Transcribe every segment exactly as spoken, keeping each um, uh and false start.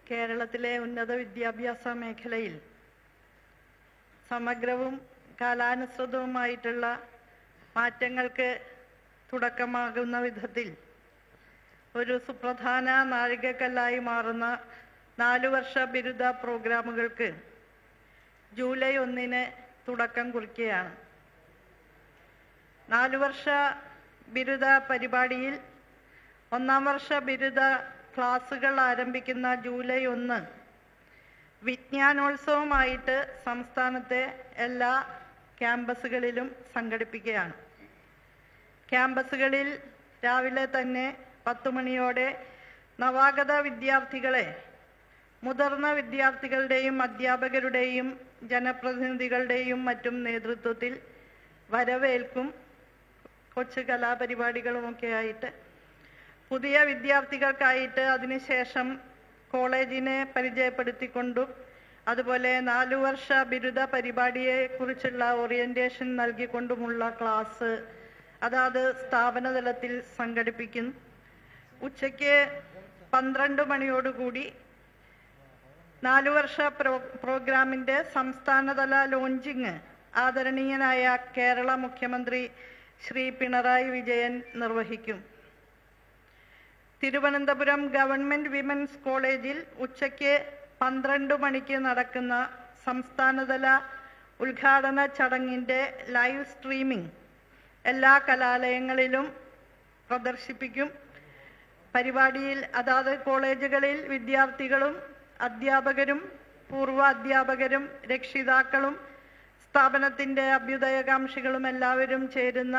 കേരളത്തിലെ ഉന്നത വിദ്യാഭ്യാസ മേഖലയിൽ സമഗ്രവും കാലാനുസൃതവുമായിട്ടുള്ള മാറ്റങ്ങൾക്ക് തുടക്കമാകുന്ന വിധത്തിൽ ഒരു സുപ്രധാന നാഴികക്കല്ലായി മാറുന്ന നാലു വർഷ ബിരുദ പ്രോഗ്രാമുകൾക്ക് ജൂലൈ ഒന്നിന് തുടക്കം കുറിക്കുകയാണ്. നാലു വർഷ ബിരുദ പരിപാടിയിൽ ഒന്നാം വർഷ ബിരുദ ക്ലാസുകൾ ആരംഭിക്കുന്ന ജൂലൈ ഒന്ന് വിജ്ഞാനോത്സവമായിട്ട് സംസ്ഥാനത്തെ എല്ലാ ക്യാമ്പസുകളിലും സംഘടിപ്പിക്കുകയാണ്. ക്യാമ്പസുകളിൽ രാവിലെ തന്നെ പത്തു മണിയോടെ നവാഗത വിദ്യാർത്ഥികളെ മുതിർന്ന വിദ്യാർത്ഥികളുടെയും അധ്യാപകരുടെയും ജനപ്രതിനിധികളുടെയും മറ്റും നേതൃത്വത്തിൽ വരവേൽക്കും. കൊച്ചു കലാപരിപാടികളുമൊക്കെ ആയിട്ട് പുതിയ വിദ്യാർത്ഥികൾക്കായിട്ട് അതിനുശേഷം കോളേജിനെ പരിചയപ്പെടുത്തിക്കൊണ്ടും അതുപോലെ നാലു വർഷ ബിരുദ പരിപാടിയെ കുറിച്ചുള്ള ഓറിയന്റേഷൻ നൽകിക്കൊണ്ടുമുള്ള ക്ലാസ് അതാത് സ്ഥാപന തലത്തിൽ സംഘടിപ്പിക്കും. ഉച്ചയ്ക്ക് പന്ത്രണ്ട് മണിയോടുകൂടി നാലു വർഷ പ്രോ പ്രോഗ്രാമിൻ്റെ സംസ്ഥാനതല ലോഞ്ചിങ് ആദരണീയനായ കേരള മുഖ്യമന്ത്രി ശ്രീ പിണറായി വിജയൻ നിർവഹിക്കും. തിരുവനന്തപുരം ഗവൺമെന്റ് വിമൻസ് കോളേജിൽ ഉച്ചയ്ക്ക് പന്ത്രണ്ട് മണിക്ക് നടക്കുന്ന സംസ്ഥാനതല ഉദ്ഘാടന ചടങ്ങിൻ്റെ ലൈവ് സ്ട്രീമിംഗ് എല്ലാ കലാലയങ്ങളിലും പ്രദർശിപ്പിക്കും. പരിപാടിയിൽ അതാത് കോളേജുകളിൽ വിദ്യാർത്ഥികളും അധ്യാപകരും പൂർവ്വ അധ്യാപകരും രക്ഷിതാക്കളും സ്ഥാപനത്തിൻ്റെ അഭ്യുദയകാംക്ഷികളും എല്ലാവരും ചേരുന്ന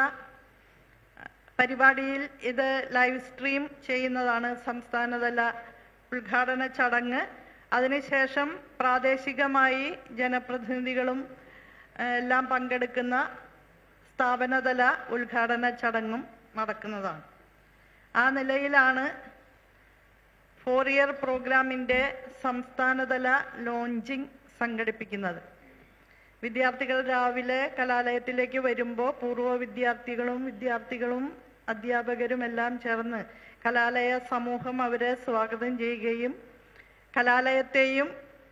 പരിപാടിയിൽ ഇത് ലൈവ് സ്ട്രീം ചെയ്യുന്നതാണ് സംസ്ഥാനതല ഉദ്ഘാടന ചടങ്ങ്. അതിനുശേഷം പ്രാദേശികമായി ജനപ്രതിനിധികളും എല്ലാം പങ്കെടുക്കുന്ന സ്ഥാപനതല ഉദ്ഘാടന ചടങ്ങും നടക്കുന്നതാണ്. ആ നിലയിലാണ് ഫോർ ഇയർ പ്രോഗ്രാമിൻ്റെ സംസ്ഥാനതല ലോഞ്ചിങ് സംഘടിപ്പിക്കുന്നത്. വിദ്യാർത്ഥികൾ രാവിലെ കലാലയത്തിലേക്ക് വരുമ്പോൾ പൂർവ്വ വിദ്യാർത്ഥികളും വിദ്യാർത്ഥികളും അധ്യാപകരും എല്ലാം ചേർന്ന് കലാലയ സമൂഹം അവരെ സ്വാഗതം ചെയ്യുകയും കലാലയത്തെയും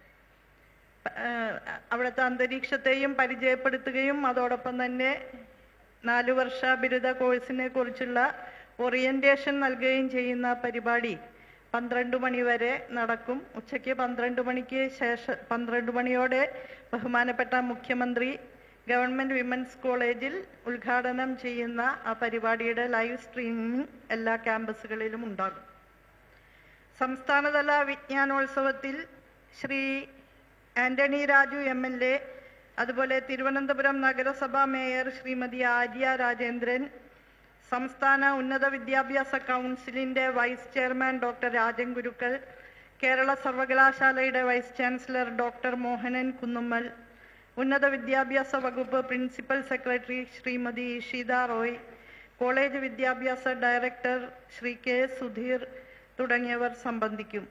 അവിടുത്തെ അന്തരീക്ഷത്തെയും പരിചയപ്പെടുത്തുകയും അതോടൊപ്പം തന്നെ നാലു വർഷ ബിരുദ കോഴ്സിനെ കുറിച്ചുള്ള ഓറിയന്റേഷൻ നൽകുകയും ചെയ്യുന്ന പരിപാടി പന്ത്രണ്ട് മണി വരെ നടക്കും. ഉച്ചയ്ക്ക് പന്ത്രണ്ട് മണിക്ക് ശേഷം പന്ത്രണ്ട് മണിയോടെ ബഹുമാനപ്പെട്ട മുഖ്യമന്ത്രി ഗവൺമെന്റ് വിമൻസ് കോളേജിൽ ഉദ്ഘാടനം ചെയ്യുന്ന ആ പരിപാടിയുടെ ലൈവ് സ്ട്രീമിംഗ് എല്ലാ ക്യാമ്പസുകളിലും ഉണ്ടാകും. സംസ്ഥാനതല വിജ്ഞാനോത്സവത്തിൽ Shri Antony Raju M L A അതുപോലെ തിരുവനന്തപുരം നഗരസഭാ മേയർ ശ്രീമതി ആര്യ രാജേന്ദ്രൻ, സംസ്ഥാന ഉന്നത വിദ്യാഭ്യാസ കൗൺസിലിൻ്റെ vice chairman doctor Rajan Gurukkal, Kerala സർവകലാശാലയുടെ vice chancellor doctor Mohanan Kunnummal, ഉന്നത വിദ്യാഭ്യാസ വകുപ്പ് principal secretary Shrimati Sheetha Roy, college വിദ്യാഭ്യാസ ഡയറക്ടർ ശ്രീ കെ സുധീർ തുടങ്ങിയവർ സംബന്ധിക്കും.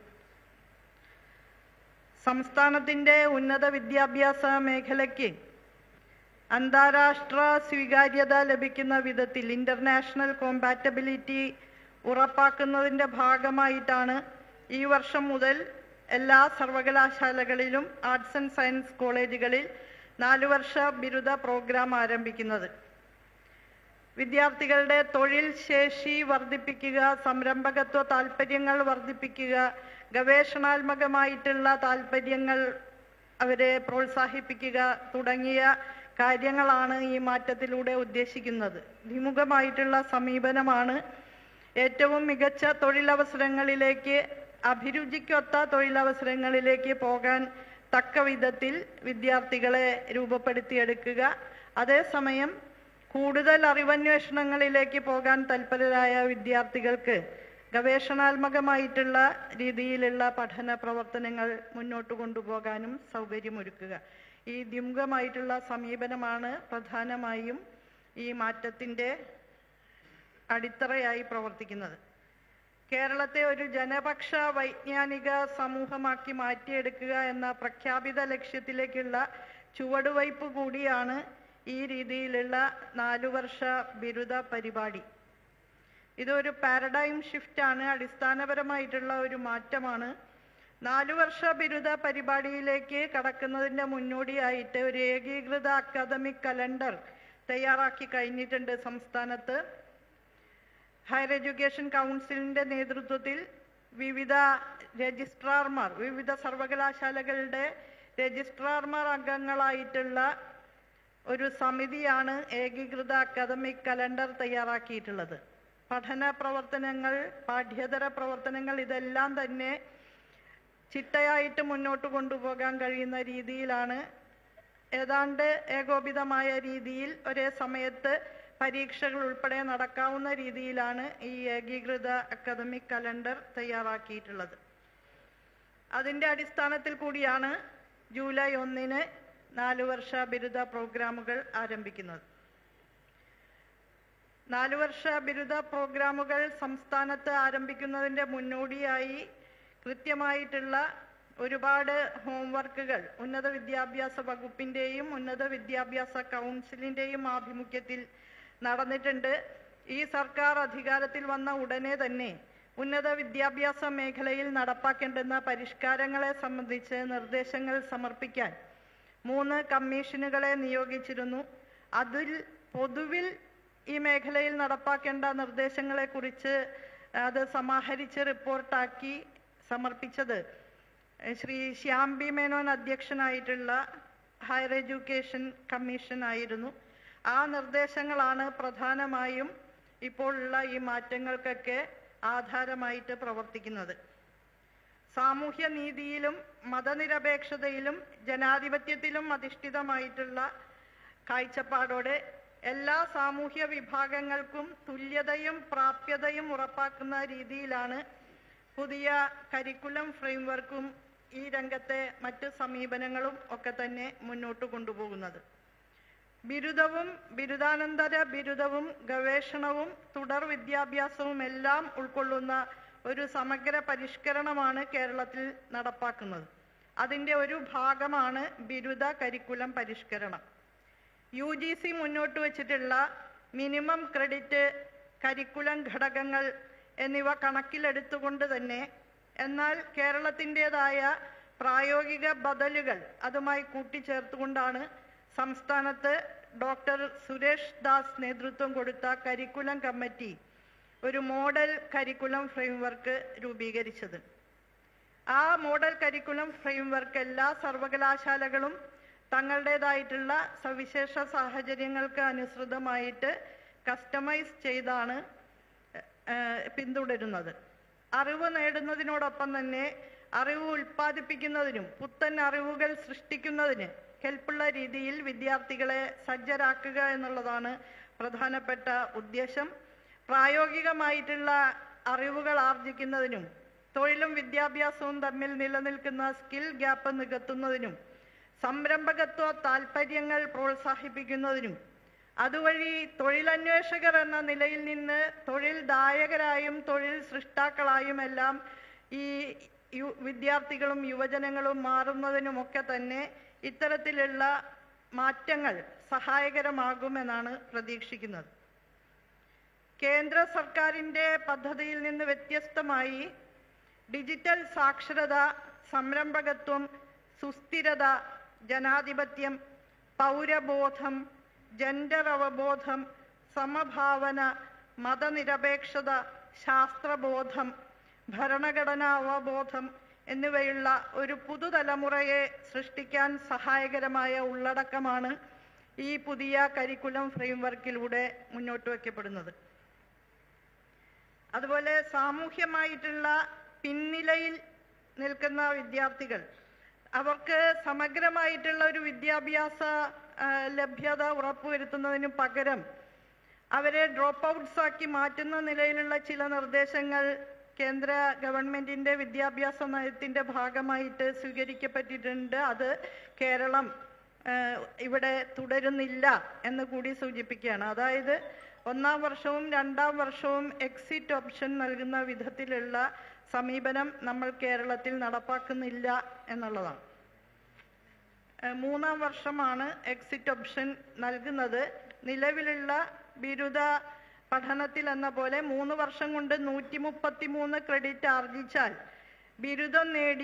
സംസ്ഥാനത്തിൻ്റെ ഉന്നത വിദ്യാഭ്യാസ മേഖലയ്ക്ക് അന്താരാഷ്ട്ര സ്വീകാര്യത ലഭിക്കുന്ന വിധത്തിൽ ഇന്റർനാഷണൽ കോമ്പാറ്റബിലിറ്റി ഉറപ്പാക്കുന്നതിൻ്റെ ഭാഗമായിട്ടാണ് ഈ വർഷം മുതൽ എല്ലാ സർവകലാശാലകളിലും ആർട്സ് ആൻഡ് സയൻസ് കോളേജുകളിൽ നാലു വർഷ ബിരുദ പ്രോഗ്രാം ആരംഭിക്കുന്നത്. വിദ്യാർത്ഥികളുടെ തൊഴിൽ ശേഷി വർദ്ധിപ്പിക്കുക, സംരംഭകത്വ താൽപ്പര്യങ്ങൾ വർദ്ധിപ്പിക്കുക, ഗവേഷണാത്മകമായിട്ടുള്ള താൽപ്പര്യങ്ങൾ അവരെ പ്രോത്സാഹിപ്പിക്കുക തുടങ്ങിയ കാര്യങ്ങളാണ് ഈ മാറ്റത്തിലൂടെ ഉദ്ദേശിക്കുന്നത്. ദ്വിമുഖമായിട്ടുള്ള സമീപനമാണ് ഏറ്റവും മികച്ച തൊഴിലവസരങ്ങളിലേക്ക് അഭിരുചിക്കൊത്ത തൊഴിലവസരങ്ങളിലേക്ക് പോകാൻ തക്ക വിധത്തിൽ വിദ്യാർത്ഥികളെ രൂപപ്പെടുത്തിയെടുക്കുക. അതേസമയം കൂടുതൽ അറിവന്വേഷണങ്ങളിലേക്ക് പോകാൻ തൽപരരായ വിദ്യാർത്ഥികൾക്ക് ഗവേഷണാത്മകമായിട്ടുള്ള രീതിയിലുള്ള പഠന പ്രവർത്തനങ്ങൾ മുന്നോട്ട് കൊണ്ടുപോകാനും സൗകര്യമൊരുക്കുക. ഈ ദ്വിമുഖമായിട്ടുള്ള സമീപനമാണ് പ്രധാനമായും ഈ മാറ്റത്തിൻ്റെ അടിത്തറയായി പ്രവർത്തിക്കുന്നത്. കേരളത്തെ ഒരു ജനപക്ഷ വൈജ്ഞാനിക സമൂഹമാക്കി മാറ്റിയെടുക്കുക എന്ന പ്രഖ്യാപിത ലക്ഷ്യത്തിലേക്കുള്ള ചുവടുവയ്പ് കൂടിയാണ് ഈ രീതിയിലുള്ള നാലു വർഷ ബിരുദ പരിപാടി. ഇതൊരു പാരഡൈം ഷിഫ്റ്റാണ്, അടിസ്ഥാനപരമായിട്ടുള്ള ഒരു മാറ്റമാണ്. നാലു വർഷ ബിരുദ പരിപാടിയിലേക്ക് കടക്കുന്നതിൻ്റെ മുന്നോടിയായിട്ട് ഒരു ഏകീകൃത അക്കാദമിക് കലണ്ടർ തയ്യാറാക്കി കഴിഞ്ഞിട്ടുണ്ട് സംസ്ഥാനത്ത്. ഹയർ എഡ്യൂക്കേഷൻ കൗൺസിലിൻ്റെ നേതൃത്വത്തിൽ വിവിധ രജിസ്ട്രാർമാർ, വിവിധ സർവകലാശാലകളുടെ രജിസ്ട്രാർമാർ അംഗങ്ങളായിട്ടുള്ള ഒരു സമിതിയാണ് ഏകീകൃത അക്കാദമിക് കലണ്ടർ തയ്യാറാക്കിയിട്ടുള്ളത്. പഠന പ്രവർത്തനങ്ങൾ, പാഠ്യേതര പ്രവർത്തനങ്ങൾ ഇതെല്ലാം തന്നെ ചിട്ടയായിട്ട് മുന്നോട്ട് കൊണ്ടുപോകാൻ കഴിയുന്ന രീതിയിലാണ്, ഏതാണ്ട് ഏകോപിതമായ രീതിയിൽ ഒരേ സമയത്ത് പരീക്ഷകൾ ഉൾപ്പെടെ നടക്കാവുന്ന രീതിയിലാണ് ഈ ഏകീകൃത അക്കാദമിക് കലണ്ടർ തയ്യാറാക്കിയിട്ടുള്ളത്. അതിൻ്റെ അടിസ്ഥാനത്തിൽ കൂടിയാണ് ജൂലൈ ഒന്നിന് നാലു വർഷ ബിരുദ പ്രോഗ്രാമുകൾ ആരംഭിക്കുന്നത്. നാലു വർഷ ബിരുദ പ്രോഗ്രാമുകൾ സംസ്ഥാനത്ത് ആരംഭിക്കുന്നതിൻ്റെ മുന്നോടിയായി കൃത്യമായിട്ടുള്ള ഒരുപാട് ഹോംവർക്കുകൾ ഉന്നത വിദ്യാഭ്യാസ വകുപ്പിൻ്റെയും ഉന്നത വിദ്യാഭ്യാസ കൗൺസിലിൻ്റെയും ആഭിമുഖ്യത്തിൽ നടന്നിട്ടുണ്ട്. ഈ സർക്കാർ അധികാരത്തിൽ വന്ന ഉടനെ തന്നെ ഉന്നത വിദ്യാഭ്യാസ മേഖലയിൽ നടപ്പാക്കേണ്ടുന്ന പരിഷ്കാരങ്ങളെ സംബന്ധിച്ച് നിർദ്ദേശങ്ങൾ സമർപ്പിക്കാൻ മൂന്ന് കമ്മീഷനുകളെ നിയോഗിച്ചിരുന്നു. അതിൽ പൊതുവിൽ ഈ മേഖലയിൽ നടപ്പാക്കേണ്ട നിർദ്ദേശങ്ങളെക്കുറിച്ച് അത് സമാഹരിച്ച് റിപ്പോർട്ടാക്കി സമർപ്പിച്ചത് ശ്രീ ശ്യാം ബി മേനോൻ അധ്യക്ഷനായിട്ടുള്ള ഹയർ എഡ്യൂക്കേഷൻ കമ്മീഷൻ ആയിരുന്നു. ആ നിർദ്ദേശങ്ങളാണ് പ്രധാനമായും ഇപ്പോഴുള്ള ഈ മാറ്റങ്ങൾക്കൊക്കെ ആധാരമായിട്ട് പ്രവർത്തിക്കുന്നത്. സാമൂഹ്യ നീതിയിലും മതനിരപേക്ഷതയിലും ജനാധിപത്യത്തിലും അധിഷ്ഠിതമായിട്ടുള്ള കാഴ്ചപ്പാടോടെ എല്ലാ സാമൂഹ്യ വിഭാഗങ്ങൾക്കും തുല്യതയും പ്രാപ്യതയും ഉറപ്പാക്കുന്ന രീതിയിലാണ് പുതിയ കരിക്കുലം ഫ്രെയിംവർക്കും ഈ രംഗത്തെ മറ്റ് സമീപനങ്ങളും ഒക്കെ തന്നെ മുന്നോട്ട് കൊണ്ടുപോകുന്നത്. ബിരുദവും ബിരുദാനന്തര ബിരുദവും ഗവേഷണവും തുടർ വിദ്യാഭ്യാസവും എല്ലാം ഉൾക്കൊള്ളുന്ന ഒരു സമഗ്ര പരിഷ്കരണമാണ് കേരളത്തിൽ നടപ്പാക്കുന്നത്. അതിൻ്റെ ഒരു ഭാഗമാണ് ബിരുദ കരിക്കുലം പരിഷ്കരണം. യു ജി സി മുന്നോട്ട് വച്ചിട്ടുള്ള മിനിമം ക്രെഡിറ്റ്, കരിക്കുലം ഘടകങ്ങൾ എന്നിവ കണക്കിലെടുത്തുകൊണ്ട് തന്നെ എന്നാൽ കേരളത്തിൻ്റെതായ പ്രായോഗിക ബദലുകൾ അതുമായി കൂട്ടിച്ചേർത്തുകൊണ്ടാണ് സംസ്ഥാനത്ത് ഡോക്ടർ സുരേഷ് ദാസ് നേതൃത്വം കൊടുത്ത കരിക്കുലം കമ്മിറ്റി ഒരു മോഡൽ കരിക്കുലം ഫ്രെയിംവർക്ക് രൂപീകരിച്ചത്. ആ മോഡൽ കരിക്കുലം ഫ്രെയിംവർക്ക് എല്ലാ സർവകലാശാലകളും തങ്ങളുടേതായിട്ടുള്ള സവിശേഷ സാഹചര്യങ്ങൾക്ക് അനുസൃതമായിട്ട് കസ്റ്റമൈസ് ചെയ്താണ് പിന്തുടരുന്നത്. അറിവ് നേടുന്നതിനോടൊപ്പം തന്നെ അറിവ് ഉൽപ്പാദിപ്പിക്കുന്നതിനും പുത്തൻ അറിവുകൾ സൃഷ്ടിക്കുന്നതിന് ഹെൽപ്പുള്ള രീതിയിൽ വിദ്യാർത്ഥികളെ സജ്ജരാക്കുക എന്നുള്ളതാണ് പ്രധാനപ്പെട്ട ഉദ്ദേശം. പ്രായോഗികമായിട്ടുള്ള അറിവുകൾ ആർജിക്കുന്നതിനും തൊഴിലും വിദ്യാഭ്യാസവും തമ്മിൽ നിലനിൽക്കുന്ന സ്കിൽ ഗ്യാപ്പ് നികത്തുന്നതിനും സംരംഭകത്വ താൽപ്പര്യങ്ങൾ പ്രോത്സാഹിപ്പിക്കുന്നതിനും അതുവഴി തൊഴിലന്വേഷകർ എന്ന നിലയിൽ നിന്ന് തൊഴിൽ ദായകരായും തൊഴിൽ സൃഷ്ടാക്കളായും എല്ലാം ഈ വിദ്യാർത്ഥികളും യുവജനങ്ങളും മാറുന്നതിനുമൊക്കെ തന്നെ ഇത്തരത്തിലുള്ള മാറ്റങ്ങൾ സഹായകരമാകുമെന്നാണ് പ്രതീക്ഷിക്കുന്നത്. കേന്ദ്ര സർക്കാരിൻ്റെ പദ്ധതിയിൽ നിന്ന് വ്യത്യസ്തമായി ഡിജിറ്റൽ സാക്ഷരത, സംരംഭകത്വം, സുസ്ഥിരത, ജനാധിപത്യം, പൗരബോധം, ജെൻഡർ അവബോധം, സമഭാവന, മതനിരപേക്ഷത, ശാസ്ത്രബോധം, ഭരണഘടനാ അവബോധം എന്നിവയുള്ള ഒരു പുതുതലമുറയെ സൃഷ്ടിക്കാൻ സഹായകരമായ ഉള്ളടക്കമാണ് ഈ പുതിയ കരിക്കുലം ഫ്രെയിംവർക്കിലൂടെ മുന്നോട്ട് വയ്ക്കപ്പെടുന്നത്. അതുപോലെ സാമൂഹ്യമായിട്ടുള്ള പിന്നിലയിൽ നിൽക്കുന്ന വിദ്യാർത്ഥികൾ, അവർക്ക് സമഗ്രമായിട്ടുള്ള ഒരു വിദ്യാഭ്യാസ ലഭ്യത ഉറപ്പുവരുത്തുന്നതിന് പകരം അവരെ ഡ്രോപ്പ് ഔട്ട്സ് ആക്കി മാറ്റുന്ന നിലയിലുള്ള ചില നിർദ്ദേശങ്ങൾ കേന്ദ്ര ഗവൺമെൻറ്റിൻ്റെ വിദ്യാഭ്യാസ നയത്തിൻ്റെ ഭാഗമായിട്ട് സ്വീകരിക്കപ്പെട്ടിട്ടുണ്ട്. അത് കേരളം ഇവിടെ തുടരുന്നില്ല എന്ന് കൂടി സൂചിപ്പിക്കുകയാണ്. അതായത് ഒന്നാം വർഷവും രണ്ടാം വർഷവും എക്സിറ്റ് ഓപ്ഷൻ നൽകുന്ന വിധത്തിലുള്ള സമീപനം നമ്മൾ കേരളത്തിൽ നടപ്പാക്കുന്നില്ല എന്നുള്ളതാണ്. മൂന്നാം വർഷമാണ് എക്സിറ്റ് ഓപ്ഷൻ നൽകുന്നത്. നിലവിലുള്ള ബിരുദ പഠനത്തിൽ എന്ന പോലെ മൂന്ന് വർഷം കൊണ്ട് നൂറ്റി മുപ്പത്തി മൂന്ന് ക്രെഡിറ്റ് ആർജിച്ചാൽ ബിരുദം നേടി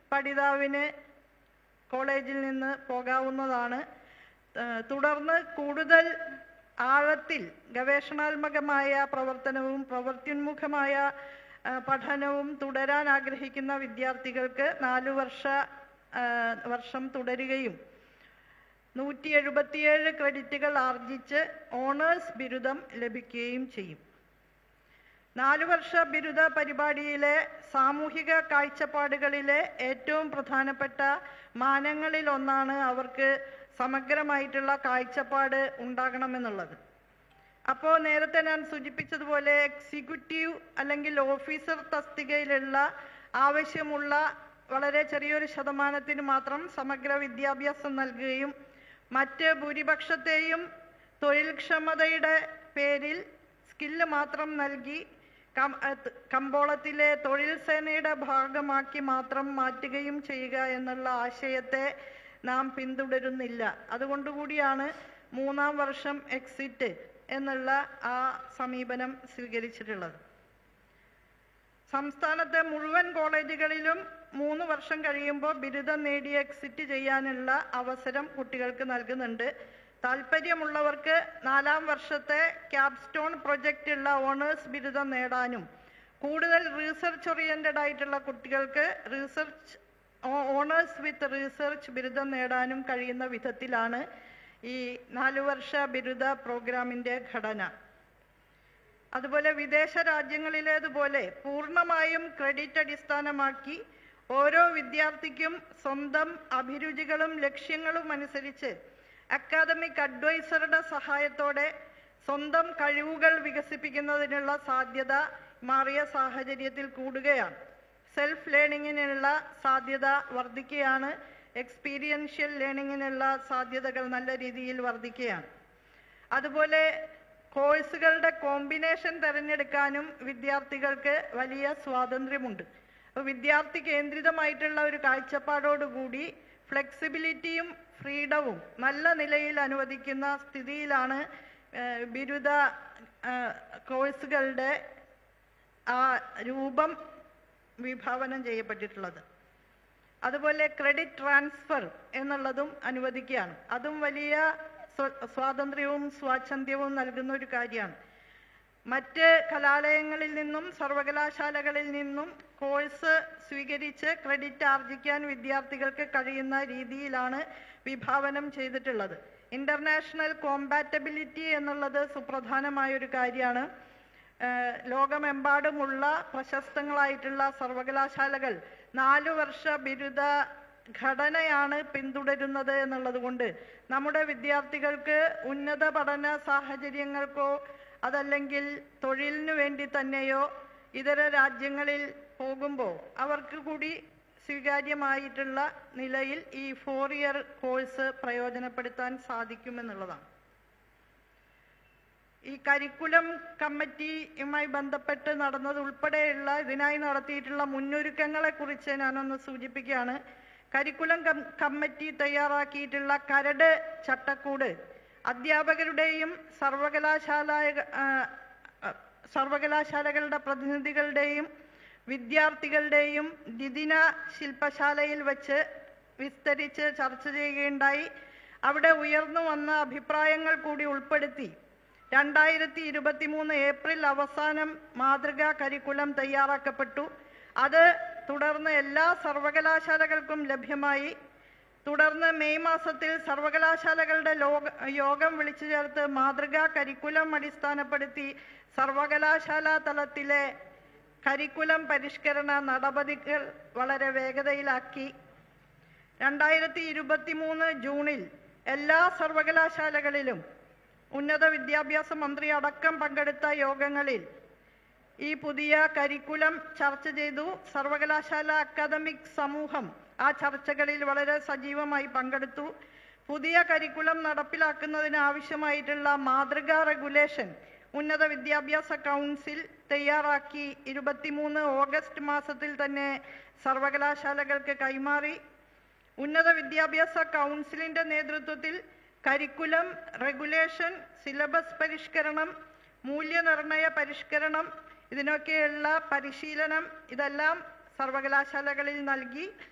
പഠിതാവിന് കോളേജിൽ നിന്ന് പോകാവുന്നതാണ്. തുടർന്ന് കൂടുതൽ ആഴത്തിൽ ഗവേഷണാത്മകമായ പ്രവർത്തനവും പ്രവൃത്യുന്മുഖമായ പഠനവും തുടരാൻ ആഗ്രഹിക്കുന്ന വിദ്യാർത്ഥികൾക്ക് നാലു വർഷ വർഷം തുടരുകയും നൂറ്റി എഴുപത്തിയേഴ് ക്രെഡിറ്റുകൾ ആർജിച്ച് ഓണേഴ്സ് ബിരുദം ലഭിക്കുകയും ചെയ്യും. നാലു വർഷ ബിരുദ പരിപാടിയിലെ സാമൂഹിക കാഴ്ചപ്പാടുകളിലെ ഏറ്റവും പ്രധാനപ്പെട്ട മാനങ്ങളിൽ ഒന്നാണ് അവർക്ക് സമഗ്രമായിട്ടുള്ള കാഴ്ചപ്പാട് ഉണ്ടാകണമെന്നുള്ളത്. അപ്പോൾ നേരത്തെ ഞാൻ സൂചിപ്പിച്ചതുപോലെ എക്സിക്യൂട്ടീവ് അല്ലെങ്കിൽ ഓഫീസർ തസ്തികയിലുള്ള ആവശ്യമുള്ള വളരെ ചെറിയൊരു ശതമാനത്തിന് മാത്രം സമഗ്ര വിദ്യാഭ്യാസം നൽകുകയും മറ്റ് ഭൂരിപക്ഷത്തെയും തൊഴിൽക്ഷമതയുടെ പേരിൽ സ്കില്ല് മാത്രം നൽകി കമ്പോളത്തിലെ തൊഴിൽ സേനയുടെ ഭാഗമാക്കി മാത്രം മാറ്റുകയും ചെയ്യുക എന്നുള്ള ആശയത്തെ നാം പിന്തുടരുന്നില്ല. അതുകൊണ്ടുകൂടിയാണ് മൂന്നാം വർഷം എക്സിറ്റ് എന്നുള്ള ആ സമീപനം സ്വീകരിച്ചിട്ടുള്ളത്. സംസ്ഥാനത്തെ മുഴുവൻ കോളേജുകളിലും മൂന്ന് വർഷം കഴിയുമ്പോൾ ബിരുദം നേടി എക്സിറ്റ് ചെയ്യാനുള്ള അവസരം കുട്ടികൾക്ക് നൽകുന്നുണ്ട്. താല്പര്യമുള്ളവർക്ക് നാലാം വർഷത്തെ ക്യാപ്സ്റ്റോൺ പ്രൊജക്റ്റ് ഉള്ള ഓണേഴ്സ് ബിരുദം നേടാനും കൂടുതൽ റീസർച്ച് ഓറിയന്റഡ് ആയിട്ടുള്ള കുട്ടികൾക്ക് റീസർച്ച് ഓണേഴ്സ് വിത്ത് റീസർച്ച് ബിരുദം നേടാനും കഴിയുന്ന വിധത്തിലാണ് ഈ നാലു വർഷ ബിരുദ പ്രോഗ്രാമിൻ്റെ ഘടന. അതുപോലെ വിദേശ രാജ്യങ്ങളിലേതുപോലെ പൂർണ്ണമായും ക്രെഡിറ്റ് അടിസ്ഥാനമാക്കി ഓരോ വിദ്യാർത്ഥിക്കും സ്വന്തം അഭിരുചികളും ലക്ഷ്യങ്ങളും അനുസരിച്ച് അക്കാദമിക് അഡ്വൈസറുടെ സഹായത്തോടെ സ്വന്തം കഴിവുകൾ വികസിപ്പിക്കുന്നതിനുള്ള സാധ്യത മാറിയ സാഹചര്യത്തിൽ കൂടുകയാണ്. സെൽഫ് ലേണിങ്ങിനുള്ള സാധ്യത വർദ്ധിക്കുകയാണ്. എക്സ്പീരിയൻഷ്യൽ ലേണിങ്ങിനുള്ള സാധ്യതകൾ നല്ല രീതിയിൽ വർദ്ധിക്കുകയാണ്. അതുപോലെ കോഴ്സുകളുടെ കോമ്പിനേഷൻ തിരഞ്ഞെടുക്കാനും വിദ്യാർത്ഥികൾക്ക് വലിയ സ്വാതന്ത്ര്യമുണ്ട്. അപ്പോൾ വിദ്യാർത്ഥി കേന്ദ്രിതമായിട്ടുള്ള ഒരു കാഴ്ചപ്പാടോടുകൂടി ഫ്ലെക്സിബിലിറ്റിയും ഫ്രീഡവും നല്ല നിലയിൽ അനുവദിക്കുന്ന സ്ഥിതിയിലാണ് ബിരുദ കോഴ്സുകളുടെ ആ രൂപം വിഭാവനം ചെയ്യപ്പെട്ടിട്ടുള്ളത്. അതുപോലെ ക്രെഡിറ്റ് ട്രാൻസ്ഫർ എന്നുള്ളതും അനുവദിക്കുകയാണ്. അതും വലിയ സ്വാതന്ത്ര്യവും സ്വാച്ഛന്ദ്യവും നൽകുന്ന ഒരു കാര്യമാണ്. മറ്റ് കലാലയങ്ങളിൽ നിന്നും സർവകലാശാലകളിൽ നിന്നും കോഴ്സ് സ്വീകരിച്ച് ക്രെഡിറ്റ് ആർജിക്കാൻ വിദ്യാർത്ഥികൾക്ക് കഴിയുന്ന രീതിയിലാണ് വിഭാവനം ചെയ്തിട്ടുള്ളത്. ഇന്റർനാഷണൽ കോമ്പാറ്റബിലിറ്റി എന്നുള്ളത് സുപ്രധാനമായൊരു കാര്യമാണ്. ലോകമെമ്പാടുമുള്ള പ്രശസ്തങ്ങളായിട്ടുള്ള സർവകലാശാലകൾ നാലു വർഷ ബിരുദ ഘടനയാണ് പിന്തുടരുന്നത് എന്നുള്ളത് കൊണ്ട് നമ്മുടെ വിദ്യാർത്ഥികൾക്ക് ഉന്നത പഠന സാഹചര്യങ്ങൾക്കോ അതല്ലെങ്കിൽ തൊഴിലിനു വേണ്ടി തന്നെയോ ഇതര രാജ്യങ്ങളിൽ പോകുമ്പോൾ അവർക്ക് കൂടി സ്വീകാര്യമായിട്ടുള്ള നിലയിൽ ഈ ഫോർ ഇയർ കോഴ്സ് പ്രയോജനപ്പെടുത്താൻ സാധിക്കുമെന്നുള്ളതാണ്. ഈ കരിക്കുലം കമ്മിറ്റിയുമായി ബന്ധപ്പെട്ട് നടന്നത് ഉൾപ്പെടെയുള്ള ഇതിനായി നടത്തിയിട്ടുള്ള മുന്നൊരുക്കങ്ങളെ കുറിച്ച് ഞാനൊന്ന് സൂചിപ്പിക്കുകയാണ്. കരിക്കുലം കമ്മിറ്റി തയ്യാറാക്കിയിട്ടുള്ള കരട് ചട്ടക്കൂട് അധ്യാപകരുടെയും സർവകലാശാല സർവകലാശാലകളുടെ പ്രതിനിധികളുടെയും വിദ്യാർത്ഥികളുടെയും ദ്വിദിന ശില്പശാലയിൽ വെച്ച് വിസ്തരിച്ച് ചർച്ച ചെയ്യുകയുണ്ടായി. അവിടെ ഉയർന്നു വന്ന അഭിപ്രായങ്ങൾ കൂടി ഉൾപ്പെടുത്തി രണ്ടായിരത്തി ഇരുപത്തി മൂന്ന് ഏപ്രിൽ അവസാനം മാതൃകാ കരിക്കുലം തയ്യാറാക്കപ്പെട്ടു. അത് തുടർന്ന് എല്ലാ സർവകലാശാലകൾക്കും ലഭ്യമായി. തുടർന്ന് മെയ് മാസത്തിൽ സർവകലാശാലകളുടെ ലോക യോഗം വിളിച്ചു ചേർത്ത് മാതൃകാ കരിക്കുലം അടിസ്ഥാനപ്പെടുത്തി സർവകലാശാലാ തലത്തിലെ കരിക്കുലം പരിഷ്കരണ നടപടികൾ വളരെ വേഗതയിലാക്കി. രണ്ടായിരത്തി ഇരുപത്തി മൂന്ന് ജൂണിൽ എല്ലാ സർവകലാശാലകളിലും ഉന്നത വിദ്യാഭ്യാസ മന്ത്രി അടക്കം പങ്കെടുത്ത യോഗങ്ങളിൽ ഈ പുതിയ കരിക്കുലം ചർച്ച ചെയ്തു. സർവകലാശാല അക്കാദമിക് സമൂഹം ആ ചർച്ചകളിൽ വളരെ സജീവമായി പങ്കെടുത്തു. പുതിയ കരിക്കുലം നടപ്പിലാക്കുന്നതിന് ആവശ്യമായിട്ടുള്ള മാതൃകാ റെഗുലേഷൻ ഉന്നത വിദ്യാഭ്യാസ കൗൺസിൽ തയ്യാറാക്കി ഇരുപത്തിമൂന്ന് ഓഗസ്റ്റ് മാസത്തിൽ തന്നെ സർവകലാശാലകൾക്ക് കൈമാറി. ഉന്നത വിദ്യാഭ്യാസ കൗൺസിലിന്റെ നേതൃത്വത്തിൽ കരിക്കുലം, റെഗുലേഷൻ, സിലബസ് പരിഷ്കരണം, മൂല്യനിർണയ പരിഷ്കരണം, ഇതിനൊക്കെയുള്ള പരിശീലനം ഇതെല്ലാം സർവകലാശാലകളിൽ നൽകി.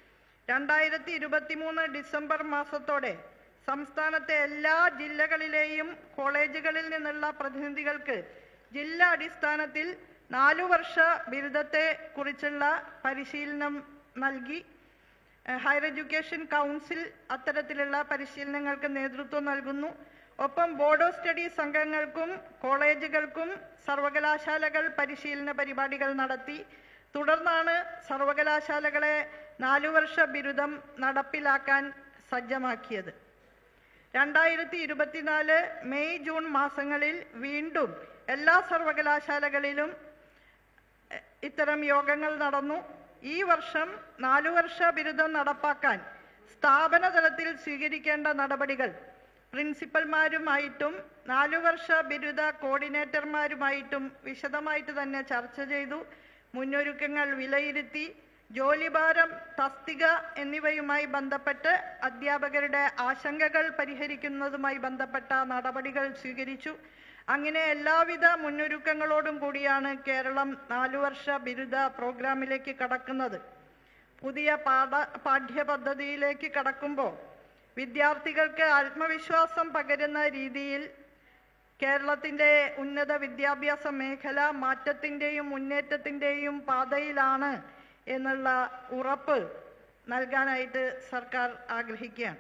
രണ്ടായിരത്തി ഇരുപത്തിമൂന്ന് ഡിസംബർ മാസത്തോടെ സംസ്ഥാനത്തെ എല്ലാ ജില്ലകളിലെയും കോളേജുകളിൽ നിന്നുള്ള പ്രതിനിധികൾക്ക് ജില്ലാ അടിസ്ഥാനത്തിൽ നാലു വർഷ ബിരുദത്തെ കുറിച്ചുള്ള പരിശീലനം നൽകി. ഹയർ എഡ്യൂക്കേഷൻ കൗൺസിൽ അത്തരത്തിലുള്ള പരിശീലനങ്ങൾക്ക് നേതൃത്വം നൽകുന്നു. ഒപ്പം ബോർഡ് ഓഫ് സ്റ്റഡീസ് സംഘങ്ങൾക്കും കോളേജുകൾക്കും സർവകലാശാലകൾ പരിശീലന പരിപാടികൾ നടത്തി. തുടർന്നാണ് സർവകലാശാലകളെ നാലു വർഷ ബിരുദം നടപ്പിലാക്കാൻ സജ്ജമാക്കിയത്. രണ്ടായിരത്തി ഇരുപത്തിനാല് മെയ് ജൂൺ മാസങ്ങളിൽ വീണ്ടും എല്ലാ സർവകലാശാലകളിലും ഇത്തരം യോഗങ്ങൾ നടന്നു. ഈ വർഷം നാലു വർഷ ബിരുദം നടപ്പാക്കാൻ സ്ഥാപന തലത്തിൽ സ്വീകരിക്കേണ്ട നടപടികൾ പ്രിൻസിപ്പൽമാരുമായിട്ടും നാലു വർഷ ബിരുദ കോർഡിനേറ്റർമാരുമായിട്ടും വിശദമായിട്ട് തന്നെ ചർച്ച ചെയ്തു. മുന്നൊരുക്കങ്ങൾ വിലയിരുത്തി. ജോലിഭാരം, തസ്തിക എന്നിവയുമായി ബന്ധപ്പെട്ട് അധ്യാപകരുടെ ആശങ്കകൾ പരിഹരിക്കുന്നതുമായി ബന്ധപ്പെട്ട നടപടികൾ സ്വീകരിച്ചു. അങ്ങനെ എല്ലാവിധ മുന്നൊരുക്കങ്ങളോടും കൂടിയാണ് കേരളം നാലു വർഷ ബിരുദ പ്രോഗ്രാമിലേക്ക് കടക്കുന്നത്. പുതിയ പാഠ പാഠ്യപദ്ധതിയിലേക്ക് കടക്കുമ്പോൾ വിദ്യാർത്ഥികൾക്ക് ആത്മവിശ്വാസം പകരുന്ന രീതിയിൽ കേരളത്തിൻ്റെ ഉന്നത വിദ്യാഭ്യാസ മേഖല മാറ്റത്തിൻ്റെയും മുന്നേറ്റത്തിൻ്റെയും പാതയിലാണ് എന്നുള്ള ഉറപ്പ് നൽകാനായിട്ട് സർക്കാർ ആഗ്രഹിക്കുകയാണ്.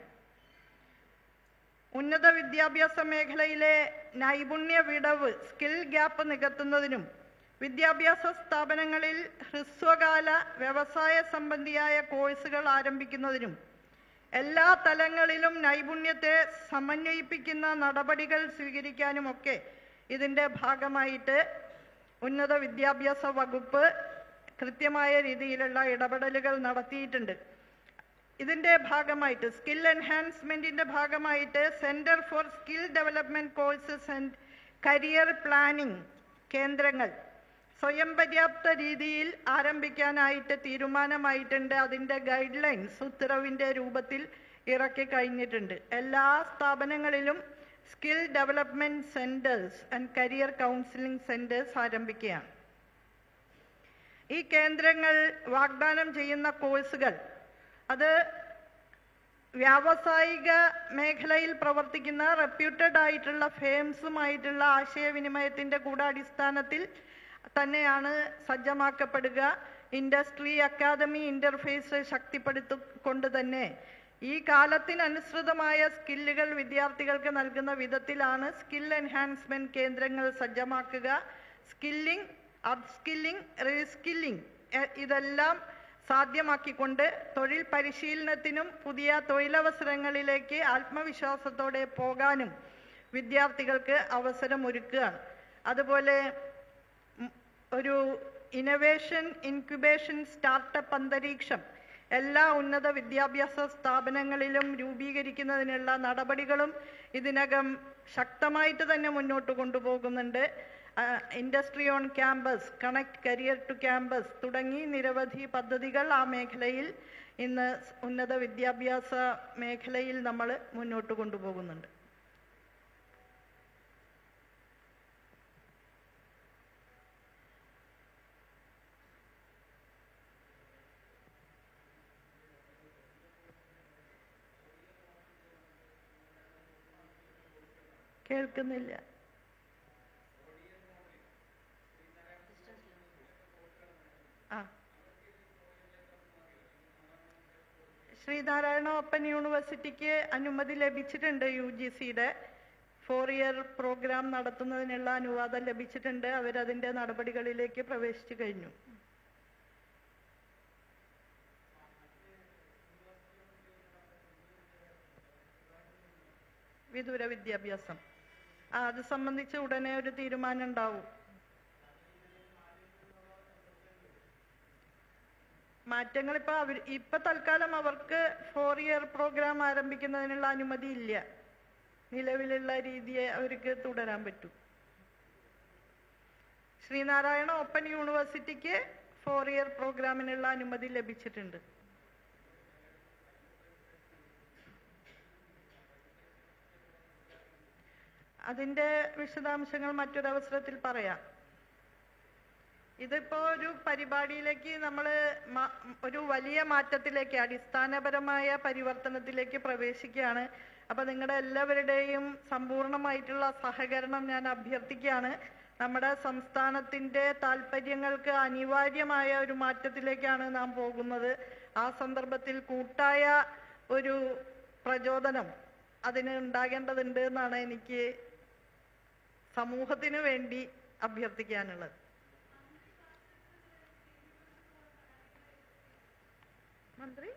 ഉന്നത വിദ്യാഭ്യാസ മേഖലയിലെ നൈപുണ്യ വിടവ്, സ്കിൽ ഗ്യാപ്പ് നികത്തുന്നതിനും വിദ്യാഭ്യാസ സ്ഥാപനങ്ങളിൽ ഹ്രസ്വകാല വ്യവസായ സംബന്ധിയായ കോഴ്സുകൾ ആരംഭിക്കുന്നതിനും എല്ലാ തലങ്ങളിലും നൈപുണ്യത്തെ സമന്വയിപ്പിക്കുന്ന നടപടികൾ സ്വീകരിക്കാനുമൊക്കെ ഇതിൻ്റെ ഭാഗമായിട്ട് ഉന്നത വിദ്യാഭ്യാസ വകുപ്പ് കൃത്യമായ രീതിയിലുള്ള ഇടപെടലുകൾ നടത്തിയിട്ടുണ്ട്. ഇതിൻ്റെ ഭാഗമായിട്ട് സ്കിൽ എൻഹാൻസ്മെൻറ്റിൻ്റെ ഭാഗമായിട്ട് centre for skill development courses and career planning കേന്ദ്രങ്ങൾ സ്വയം പര്യാപ്ത രീതിയിൽ ആരംഭിക്കാനായിട്ട് തീരുമാനമായിട്ടുണ്ട്. അതിൻ്റെ ഗൈഡ് ലൈൻസ് ഉത്തരവിൻ്റെ രൂപത്തിൽ ഇറക്കി കഴിഞ്ഞിട്ടുണ്ട്. എല്ലാ സ്ഥാപനങ്ങളിലും skill development centres and career counselling centres ആരംഭിക്കുകയാണ്. ഈ കേന്ദ്രങ്ങൾ വാഗ്ദാനം ചെയ്യുന്ന കോഴ്സുകൾ അത് വ്യാവസായിക മേഖലയിൽ പ്രവർത്തിക്കുന്ന റെപ്യൂട്ടഡ് ആയിട്ടുള്ള ഫേംസുമായിട്ടുള്ള ആശയവിനിമയത്തിൻ്റെ കൂടെ അടിസ്ഥാനത്തിൽ തന്നെയാണ് സജ്ജമാക്കപ്പെടുക. ഇൻഡസ്ട്രി അക്കാദമി ഇൻ്റർഫേസ് ശക്തിപ്പെടുത്തിക്കൊണ്ട് തന്നെ ഈ കാലത്തിനനുസൃതമായ സ്കില്ലുകൾ വിദ്യാർത്ഥികൾക്ക് നൽകുന്ന വിധത്തിലാണ് സ്കിൽ എൻഹാൻസ്മെൻറ്റ് കേന്ദ്രങ്ങൾ സജ്ജമാക്കുക. സ്കില്ലിംഗ്, അപ്സ്കില്ലിംഗ്, റീസ്കില്ലിംഗ് ഇതെല്ലാം സാധ്യമാക്കിക്കൊണ്ട് തൊഴിൽ പരിശീലനത്തിനും പുതിയ തൊഴിലവസരങ്ങളിലേക്ക് ആത്മവിശ്വാസത്തോടെ പോകാനും വിദ്യാർത്ഥികൾക്ക് അവസരമൊരുക്കുകയാണ്. അതുപോലെ ഒരു ഇന്നവേഷൻ ഇൻക്യുബേഷൻ സ്റ്റാർട്ടപ്പ് അന്തരീക്ഷം എല്ലാ ഉന്നത വിദ്യാഭ്യാസ സ്ഥാപനങ്ങളിലും രൂപീകരിക്കുന്നതിനുള്ള നടപടികളും ഇതിനകം ശക്തമായിട്ട് തന്നെ മുന്നോട്ട് കൊണ്ടുപോകുന്നുണ്ട്. Industry on campus, connect career to campus തുടങ്ങി നിരവധി പദ്ധതികൾ ആ മേഖലയിൽ ഇന്ന് ഉന്നത വിദ്യാഭ്യാസ മേഖലയിൽ നമ്മൾ മുന്നോട്ട് കൊണ്ടുപോകുന്നുണ്ട്. കേൾക്കുന്നില്ല. ആ ശ്രീനാരായണ ഓപ്പൺ യൂണിവേഴ്സിറ്റിക്ക് അനുമതി ലഭിച്ചിട്ടുണ്ട്. യു ജി സിയുടെ ഫോർ ഇയർ പ്രോഗ്രാം നടത്തുന്നതിനുള്ള അനുവാദം ലഭിച്ചിട്ടുണ്ട്. അവരതിൻ്റെ നടപടികളിലേക്ക് പ്രവേശിച്ചു കഴിഞ്ഞു. വിദൂര വിദ്യാഭ്യാസം അത് സംബന്ധിച്ച് ഉടനെ ഒരു തീരുമാനം ഉണ്ടാവും. മാറ്റങ്ങൾ ഇപ്പൊ അവർ ഇപ്പൊ തൽക്കാലം അവർക്ക് ഫോർ ഇയർ പ്രോഗ്രാം ആരംഭിക്കുന്നതിനുള്ള അനുമതി ഇല്ല. നിലവിലുള്ള രീതിയെ അവർക്ക് തുടരാൻ പറ്റും. ശ്രീനാരായണ ഓപ്പൺ യൂണിവേഴ്സിറ്റിക്ക് ഫോർ ഇയർ പ്രോഗ്രാമിനുള്ള അനുമതി ലഭിച്ചിട്ടുണ്ട്. അതിൻ്റെ വിശദാംശങ്ങൾ മറ്റൊരവസരത്തിൽ പറയാം. ഇതിപ്പോ ഒരു പരിപാടിയിലേക്ക് നമ്മൾ ഒരു വലിയ മാറ്റത്തിലേക്ക്, അടിസ്ഥാനപരമായ പരിവർത്തനത്തിലേക്ക് പ്രവേശിക്കുകയാണ്. അപ്പൊ നിങ്ങളുടെ എല്ലാവരുടെയും സമ്പൂർണമായിട്ടുള്ള സഹകരണം ഞാൻ അഭ്യർത്ഥിക്കുകയാണ്. നമ്മുടെ സംസ്ഥാനത്തിന്റെ താല്പര്യങ്ങൾക്ക് അനിവാര്യമായ ഒരു മാറ്റത്തിലേക്കാണ് നാം പോകുന്നത്. ആ സന്ദർഭത്തിൽ കൂട്ടായ ഒരു പ്രചോദനം അതിന് ഉണ്ടാകേണ്ടതുണ്ട് എന്നാണ് എനിക്ക് സമൂഹത്തിന് വേണ്ടി അഭ്യർത്ഥിക്കാനുള്ളത്. മന്ത്രി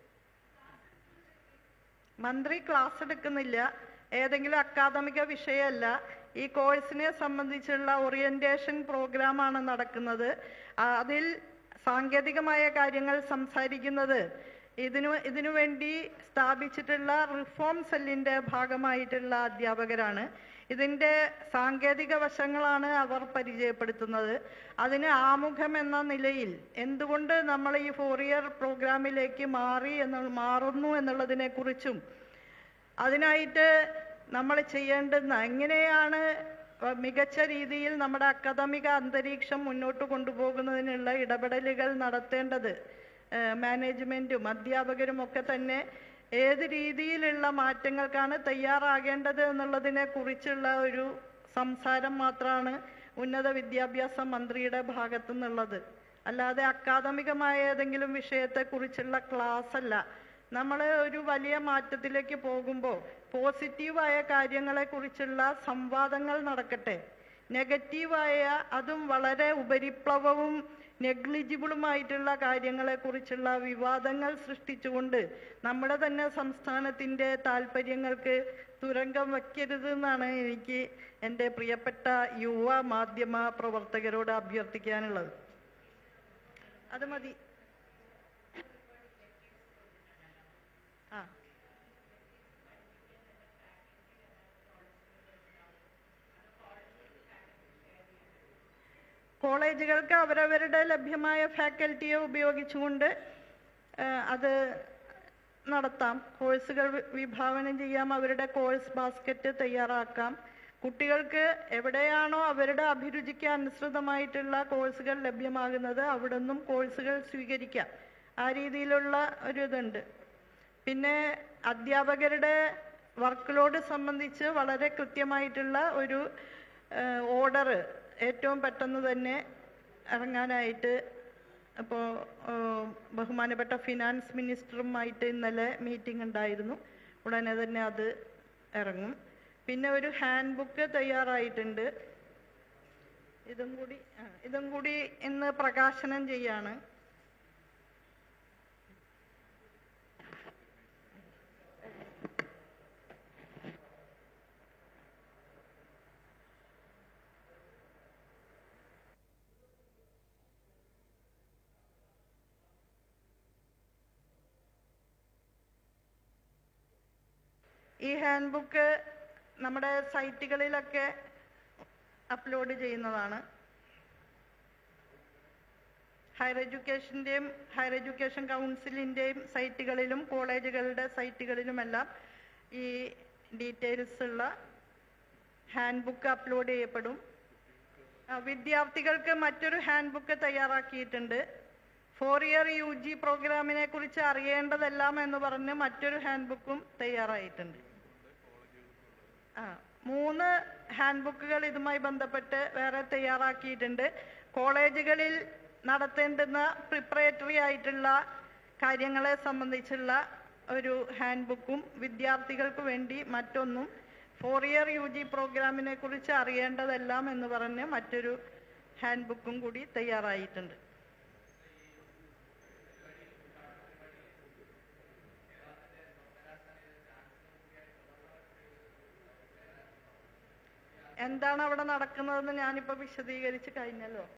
മന്ത്രി ക്ലാസ് എടുക്കുന്നില്ല. ഏതെങ്കിലും അക്കാദമിക വിഷയമല്ല. ഈ കോഴ്സിനെ സംബന്ധിച്ചുള്ള ഓറിയന്റേഷൻ പ്രോഗ്രാമാണ് നടക്കുന്നത്. അതിൽ സാങ്കേതികമായ കാര്യങ്ങൾ സംസാരിക്കുന്നത് ഇതിനു ഇതിനു വേണ്ടി സ്ഥാപിച്ചിട്ടുള്ള റിഫോം സെല്ലിന്റെ ഭാഗമായിട്ടുള്ള അധ്യാപകരാണ്. ഇതിന്റെ സാങ്കേതിക വശങ്ങളാണ് അവർ പരിചയപ്പെടുത്തുന്നത്. അതിന് ആമുഖം എന്ന നിലയിൽ എന്തുകൊണ്ട് നമ്മൾ ഈ ഫോർ ഇയർ പ്രോഗ്രാമിലേക്ക് മാറി എന്ന് മാറുന്നു എന്നുള്ളതിനെ കുറിച്ചും അതിനായിട്ട് നമ്മൾ ചെയ്യേണ്ടുന്ന എങ്ങനെയാണ് മികച്ച രീതിയിൽ നമ്മുടെ അക്കാദമിക അന്തരീക്ഷം മുന്നോട്ട് കൊണ്ടുപോകുന്നതിനുള്ള ഇടപെടലുകൾ നടത്തേണ്ടത് മാനേജ്മെന്റും അധ്യാപകരും ഒക്കെ തന്നെ ഏത് രീതിയിലുള്ള മാറ്റങ്ങൾക്കാണ് തയ്യാറാകേണ്ടത് എന്നുള്ളതിനെ കുറിച്ചുള്ള ഒരു സംസാരം മാത്രമാണ് ഉന്നത വിദ്യാഭ്യാസ മന്ത്രിയുടെ ഭാഗത്തു നിന്നുള്ളത്. അല്ലാതെ അക്കാദമികമായ ഏതെങ്കിലും വിഷയത്തെക്കുറിച്ചുള്ള ക്ലാസ് അല്ല. നമ്മൾ ഒരു വലിയ മാറ്റത്തിലേക്ക് പോകുമ്പോൾ പോസിറ്റീവായ കാര്യങ്ങളെ കുറിച്ചുള്ള സംവാദങ്ങൾ നടക്കട്ടെ. നെഗറ്റീവായ അതും വളരെ ഉപരിപ്ലവവും നെഗ്ലിജിബിളുമായിട്ടുള്ള കാര്യങ്ങളെ കുറിച്ചുള്ള വിവാദങ്ങൾ സൃഷ്ടിച്ചുകൊണ്ട് നമ്മുടെ തന്നെ സംസ്ഥാനത്തിന്റെ താല്പര്യങ്ങൾക്ക് തുരങ്കം വയ്ക്കരുത് എന്നാണ് എനിക്ക് എൻ്റെ പ്രിയപ്പെട്ട യുവ മാധ്യമ പ്രവർത്തകരോട് അഭ്യർത്ഥിക്കാനുള്ളത്. അത് മതി. ആ കോളേജുകൾക്ക് അവരവരുടെ ലഭ്യമായ ഫാക്കൽറ്റിയെ ഉപയോഗിച്ചുകൊണ്ട് അത് നടത്താം. കോഴ്സുകൾ വിഭാവനം ചെയ്യാം. അവരുടെ കോഴ്സ് ബാസ്ക്കറ്റ് തയ്യാറാക്കാം. കുട്ടികൾക്ക് എവിടെയാണോ അവരുടെ അഭിരുചിക്ക് അനുസൃതമായിട്ടുള്ള കോഴ്സുകൾ ലഭ്യമാകുന്നത് അവിടെ നിന്നും കോഴ്സുകൾ സ്വീകരിക്കാം. ആ രീതിയിലുള്ള ഒരു ഇതുണ്ട്. പിന്നെ അധ്യാപകരുടെ വർക്ക് ലോഡ് സംബന്ധിച്ച് വളരെ കൃത്യമായിട്ടുള്ള ഒരു ഓർഡർ ഏറ്റവും പെട്ടെന്ന് തന്നെ ഇറങ്ങാനായിട്ട് ഇപ്പോൾ ബഹുമാനപ്പെട്ട ഫിനാൻസ് മിനിസ്റ്ററുമായിട്ട് ഇന്നലെ മീറ്റിംഗ് ഉണ്ടായിരുന്നു. ഉടനെ തന്നെ അത് ഇറങ്ങും. പിന്നെ ഒരു ഹാൻഡ് ബുക്ക് തയ്യാറായിട്ടുണ്ട്. ഇതും കൂടി ഇതും കൂടി ഇന്ന് പ്രകാശനം ചെയ്യാണ്. ഈ ഹാൻഡ് ബുക്ക് നമ്മുടെ സൈറ്റുകളിലൊക്കെ അപ്ലോഡ് ചെയ്യുന്നതാണ്. ഹയർ എഡ്യൂക്കേഷൻ്റെയും ഹയർ എഡ്യൂക്കേഷൻ കൗൺസിലിൻ്റെയും സൈറ്റുകളിലും കോളേജുകളുടെ സൈറ്റുകളിലുമെല്ലാം ഈ ഡീറ്റെയിൽസ് ഉള്ള ഹാൻഡ് ബുക്ക് അപ്ലോഡ് ചെയ്യപ്പെടും. വിദ്യാർത്ഥികൾക്ക് മറ്റൊരു ഹാൻഡ് ബുക്ക് തയ്യാറാക്കിയിട്ടുണ്ട്. ഫോർ ഇയർ യു ജി പ്രോഗ്രാമിനെ കുറിച്ച് അറിയേണ്ടതെല്ലാം എന്ന് പറഞ്ഞ് മറ്റൊരു ഹാൻഡ് ബുക്കും തയ്യാറായിട്ടുണ്ട്. ആ മൂന്ന് ഹാൻഡ് ബുക്കുകൾ ഇതുമായി ബന്ധപ്പെട്ട് വേറെ തയ്യാറാക്കിയിട്ടുണ്ട്. കോളേജുകളിൽ നടത്തേണ്ടുന്ന പ്രിപ്പറേറ്ററി ആയിട്ടുള്ള കാര്യങ്ങളെ സംബന്ധിച്ചുള്ള ഒരു ഹാൻഡ് ബുക്കും വിദ്യാർത്ഥികൾക്ക് വേണ്ടി മറ്റൊന്നും ഫോർ ഇയർ യു ജി പ്രോഗ്രാമിനെ കുറിച്ച് അറിയേണ്ടതെല്ലാം എന്ന് പറഞ്ഞ് മറ്റൊരു ഹാൻഡ് ബുക്കും കൂടി തയ്യാറായിട്ടുണ്ട്. എന്താണ് അവിടെ നടക്കുന്നതെന്ന് ഞാനിപ്പോൾ വിശദീകരിച്ച് കഴിഞ്ഞല്ലോ.